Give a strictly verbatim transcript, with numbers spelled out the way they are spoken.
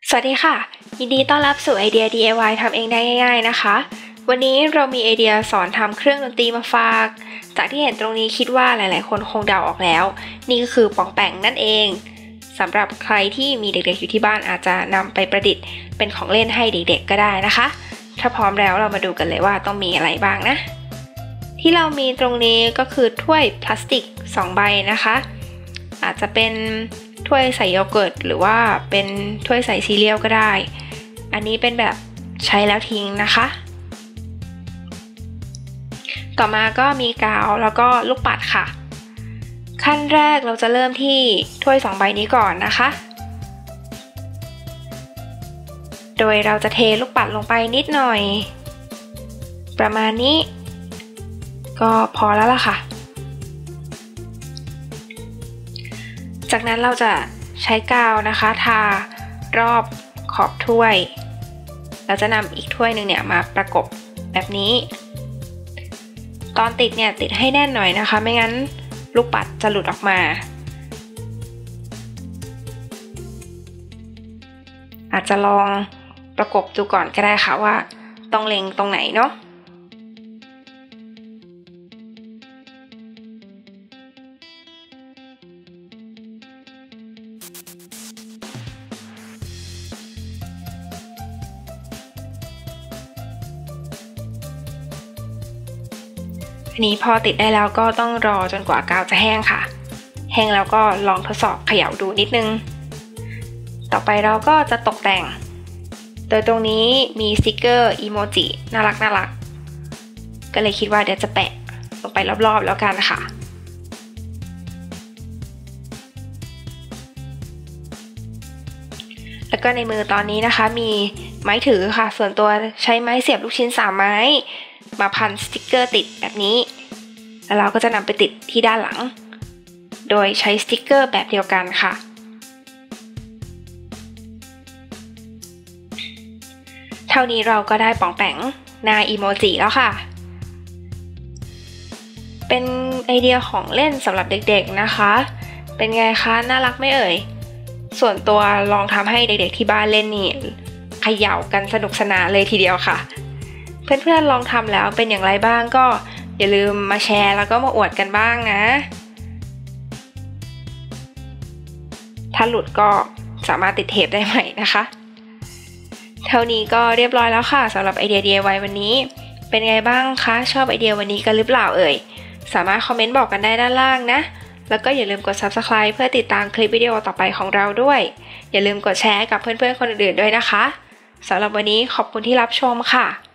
สวัสดีค่ะยินดีต้อนรับสู่ไอเดีย ดี ไอ วาย ทำเองได้ง่ายๆนะคะวันนี้เรามีไอเดียสอนทำเครื่องดนตรีมาฝากจากที่เห็นตรงนี้คิดว่าหลายๆคนคงเดาออกแล้วนี่ก็คือป๋องแปงนั่นเองสำหรับใครที่มีเด็กๆอยู่ที่บ้านอาจจะนำไปประดิษฐ์เป็นของเล่นให้เด็กๆก็ได้นะคะถ้าพร้อมแล้วเรามาดูกันเลยว่าต้องมีอะไรบ้างนะที่เรามีตรงนี้ก็คือถ้วยพลาสติกสองใบนะคะอาจจะเป็นถ้วยใส่โยเกิร์ตหรือว่าเป็นถ้วยใส่ซีเรียลก็ได้อันนี้เป็นแบบใช้แล้วทิ้งนะคะต่อมาก็มีกาวแล้วก็ลูกปัดค่ะขั้นแรกเราจะเริ่มที่ถ้วยสองใบนี้ก่อนนะคะโดยเราจะเทลูกปัดลงไปนิดหน่อยประมาณนี้ก็พอแล้วล่ะค่ะจากนั้นเราจะใช้กาวนะคะทารอบขอบถ้วยเราจะนำอีกถ้วยหนึ่งเนี่ยมาประกบแบบนี้ตอนติดเนี่ยติดให้แน่นหน่อยนะคะไม่งั้นลูกปัดจะหลุดออกมาอาจจะลองประกบดูก่อนก็ได้ค่ะว่าต้องเล็งตรงไหนเนาะอันนี้พอติดได้แล้วก็ต้องรอจนกว่ากาวจะแห้งค่ะแห้งแล้วก็ลองทดสอบเขย่าดูนิดนึงต่อไปเราก็จะตกแต่งโดยตรงนี้มีสติกเกอร์อีโมจิน่ารักน่ารักก็เลยคิดว่าเดี๋ยวจะแปะลงไปรอบๆแล้วกันค่ะแล้วก็ในมือตอนนี้นะคะมีไม้ถือค่ะส่วนตัวใช้ไม้เสียบลูกชิ้นสามไม้มาพันสติกเกอร์ติดแบบนี้แล้วเราก็จะนำไปติดที่ด้านหลังโดยใช้สติกเกอร์แบบเดียวกันค่ะเท่านี้เราก็ได้ป๋องแปงหน้าอีโมจิแล้วค่ะเป็นไอเดียของเล่นสำหรับเด็กๆนะคะเป็นไงคะน่ารักไหมเอ่ยส่วนตัวลองทำให้เด็กๆที่บ้านเล่นนี่เขย่ากันสนุกสนานเลยทีเดียวค่ะเพื่อนๆลองทำแล้วเป็นอย่างไรบ้างก็อย่าลืมมาแชร์แล้วก็มาอวดกันบ้างนะถ้าหลุดก็สามารถติดเทปได้ใหม่นะคะเท่านี้ก็เรียบร้อยแล้วค่ะสำหรับไอเดีย ดี ไอ วาย วันนี้เป็นไงบ้างคะชอบไอเดียวันนี้กันหรือเปล่าเอ่ยสามารถคอมเมนต์บอกกันได้ด้านล่างนะแล้วก็อย่าลืมกด ซับสไครบ์ เพื่อติดตามคลิปวิดีโอต่อไปของเราด้วยอย่าลืมกดแชร์กับเพื่อนๆคนอื่นๆด้วยนะคะสำหรับวันนี้ขอบคุณที่รับชมค่ะ